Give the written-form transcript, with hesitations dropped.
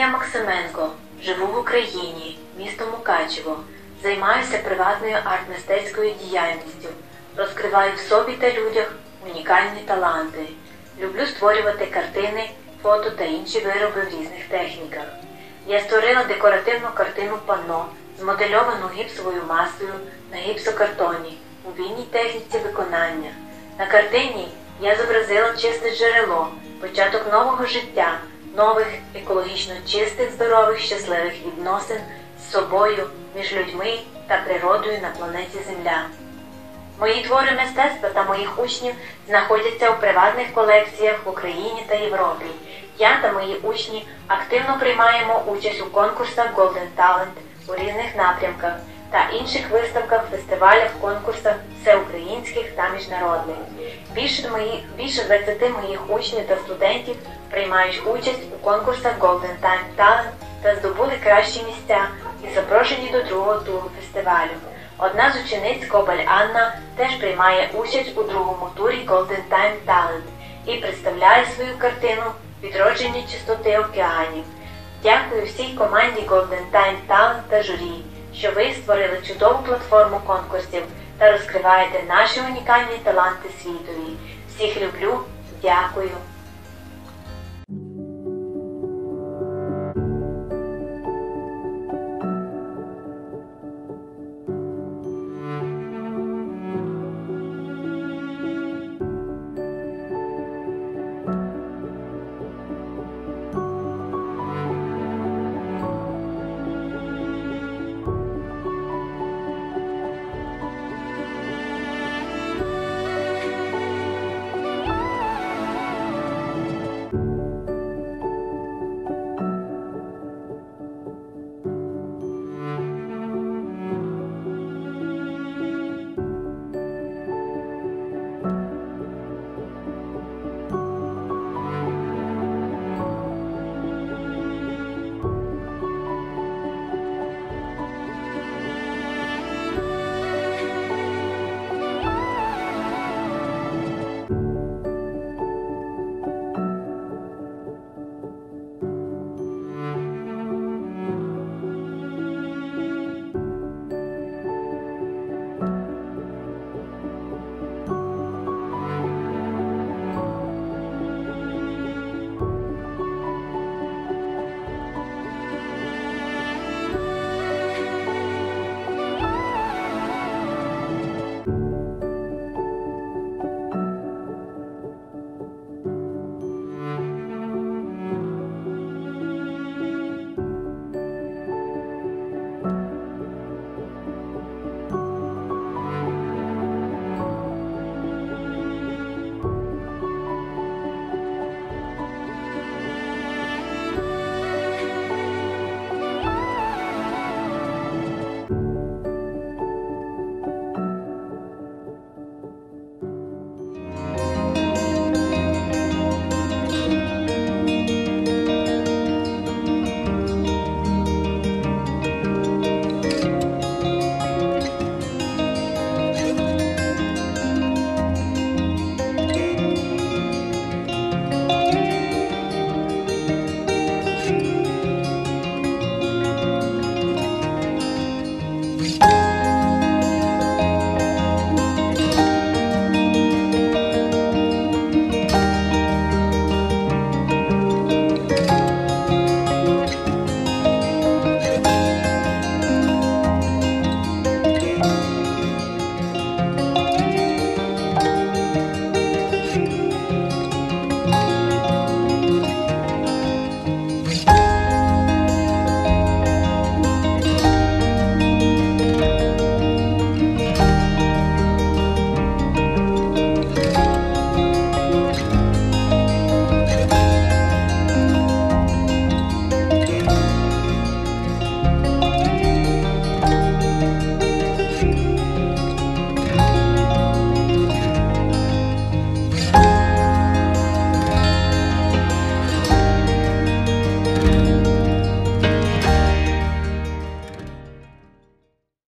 Юлія Максименко, живу в Україні, місто Мукачево, займаюся приватною арт-мистецькою діяльністю, розкриваю в собі та людях унікальні таланти. Люблю створювати картини, фото та інші вироби в різних техніках. Я створила декоративну картину панно, змодельовану гіпсовою масою на гіпсокартоні у вільній техніці виконання. На картині я зобразила чисте джерело, початок нового життя, нових, екологічно чистих, здорових, щасливих відносин з собою, між людьми та природою на планеті Земля. Мої твори мистецтва та моїх учнів знаходяться у приватних колекціях в Україні та Європі. Я та мої учні активно приймаємо участь у конкурсах Golden Talent у різних напрямках та інших виставках, фестивалях, конкурсах всеукраїнських та міжнародних. Більше 20 моїх учнів та студентів приймають участь у конкурсах Golden Talent та здобули кращі місця і запрошені до другого туру фестивалю. Одна з учениць, Кобаль Анна, теж приймає участь у другому турі Golden Talent і представляє свою картину «Відродження чистоти океанів». Дякую всій команді Golden Talent та журі, що ви створили чудову платформу конкурсів та розкриваєте наші унікальні таланти світові. Всіх люблю, дякую.